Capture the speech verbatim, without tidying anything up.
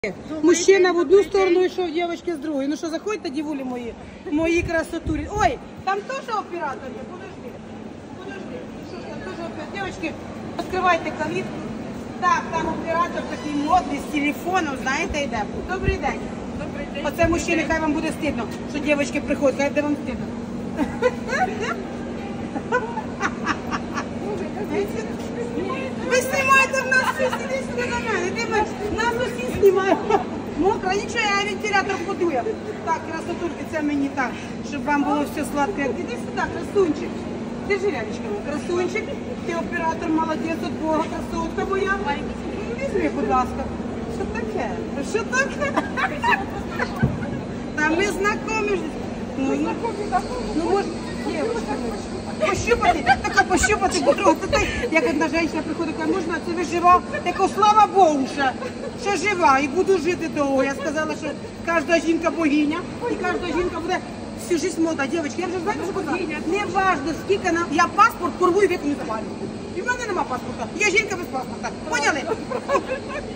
Мужчина в одну сторону йшов, дівчатки з другої. Ну що, заходьте, дівулі мої, мої красотулі. Ой, там теж оператор є, подожди, подожди. Що ж там теж оператор? Дівчатки, відкривайте калітку. Так, там оператор такий модний, з телефоном, знаєте, йде. Добрий день. Добрий день. Оце мужчини, хай вам буде стидно, що дівчатки приходять, хай буде вам стидно. Ви знімаєте в нас всі, сиди сюди до мене, ти мене, нас усі знімають. Мокро, нічого, я вентилятор подую. Так, красотульки, це мені так, щоб вам було все сладко. Іди сюди, красунчик. Ти жиляночка, красунчик, ти оператор, молодець, от Бога, красотка моя. Візьми, будь ласка. Що таке? Що таке? Та ми знайомі. Ну, ну, ну, може, дівчинка, пощупати, така пощупати, потрогати. Як одна жінка приходить, каже, можна, це ви жива? Тако, слава Богу, що, що жива і буду жити довго. Я сказала, що кожна жінка богиня, і кожна жінка буде всю життя молода. Дівчатки, я вже знаю, що казала, не важно, скільки нам, я паспорт порву і віку не завалю. І в мене нема паспорта, я жінка без паспорта, поняли?